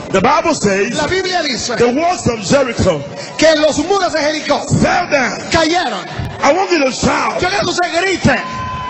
The Bible says La Biblia dice the walls of Jericho que los muros de Jericó fell down. cayeron. I want you to shout. Yo quiero que usted grite.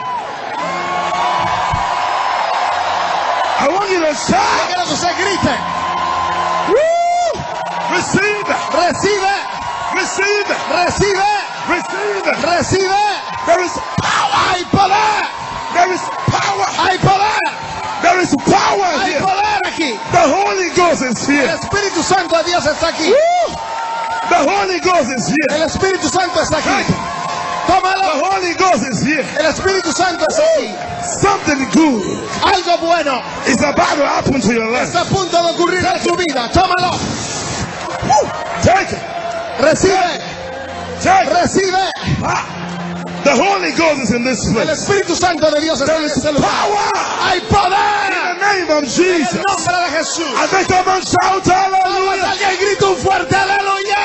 I want you to Yo shout. quiero que usted grite. Woo! Receive it. Recibe, Receive it. recibe, Receive it. recibe. There is power. Hay poder, There is power. hay poder, There is power hay here. poder aquí. The Holy Ghost is El here. Espíritu Santo de Dios está aquí. Woo! The Holy Ghost is here. El Espíritu Santo está aquí. The Tómalo. Holy Ghost is here. El Espíritu Santo está aquí. Something good Algo bueno is about to happen to your life. está a punto de ocurrir en su vida. Tómalo. Take it. Recibe, Take it. recibe. Ah. The Holy Ghost is in this El place. Espíritu Santo de Dios está There en is este lugar. power Hay in poder the name of en Jesus. el nombre de Jesús. I think someone shout Vamos, hallelujah. alguien grita un fuerte aleluya.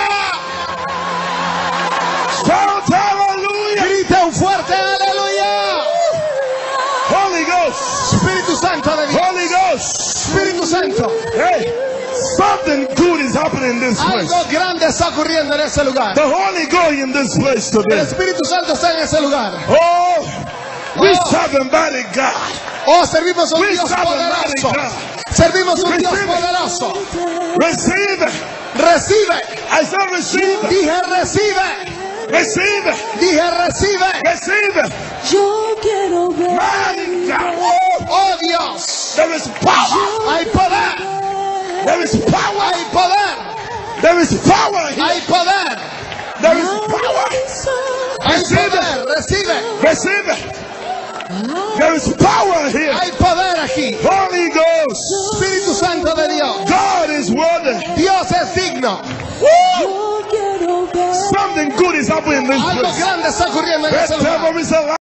Shout hallelujah. Grita un fuerte aleluya. Holy Ghost. Espíritu Santo de Dios. Holy Ghost. Espíritu Santo. Hey, something good is happening in this place. Algo grande está ocurriendo en ese lugar. The Holy Ghost in this place El today. Espíritu Santo está en ese lugar. Oh, we Oh. serve a mighty God. Oh, servimos a un We Dios serve a mighty poderoso. God. Servimos a un Dios Receive it. poderoso. Receive it. Recibe. I said receive it. Dije recibe. Receive it. Dije recibe. Receive it. Yo quiero ver. Mighty God. Oh Dios. There is power. Hay poder. There is power. Hay poder. There is power here. Hay poder. There is power. Hay Receive poder. it. Recibe. Receive it. There is power here. Hay poder aquí. Holy Ghost. Espíritu Santo de Dios. God is worthy. Dios es digno. Woo! Yo quiero ver. Something good is happening in this Algo place. grande está ocurriendo en The ese lugar. devil is alive.